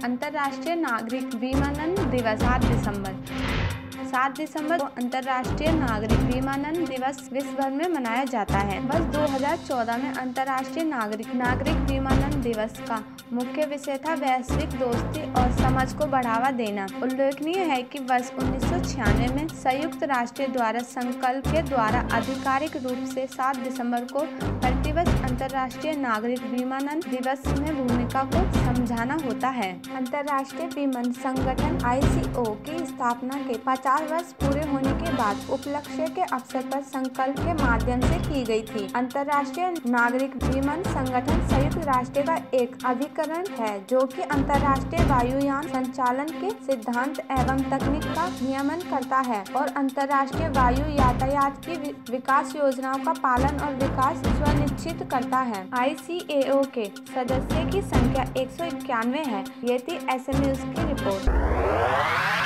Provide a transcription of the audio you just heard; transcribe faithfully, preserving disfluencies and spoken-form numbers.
अंतर्राष्ट्रीय नागरिक विमानन दिवस सात दिसंबर सात दिसंबर को अंतर्राष्ट्रीय नागरिक विमानन दिवस विश्व भर में मनाया जाता है। वर्ष दो हज़ार चौदह में अंतर्राष्ट्रीय नागरिक नागरिक विमानन दिवस का मुख्य विषय था वैश्विक दोस्ती और समझ को बढ़ावा देना। उल्लेखनीय है कि वर्ष उन्नीस सौ छियानवे में संयुक्त राष्ट्र द्वारा संकल्प के द्वारा आधिकारिक रूप से सात दिसंबर को प्रतिवर्ष अंतर्राष्ट्रीय नागरिक विमानन दिवस में भूमिका को समझाना होता है। अंतर्राष्ट्रीय विमान संगठन आई सी ओ की स्थापना के पचास वर्ष पूरे होने के बाद उपलक्ष्य के अवसर पर संकल्प के माध्यम से की गई थी। अंतर्राष्ट्रीय नागरिक विमान संगठन संयुक्त राष्ट्र का एक अभिकरण है जो कि अंतर्राष्ट्रीय वायुयान संचालन के सिद्धांत एवं तकनीक का नियमन करता है और अंतर्राष्ट्रीय वायु यातायात की विकास योजनाओं का पालन और विकास सुनिश्चित करता है। आई सी ए ओ के सदस्य की संख्या एक सौ इक्यानवे है। ये थी एस एम न्यूज़ की रिपोर्ट।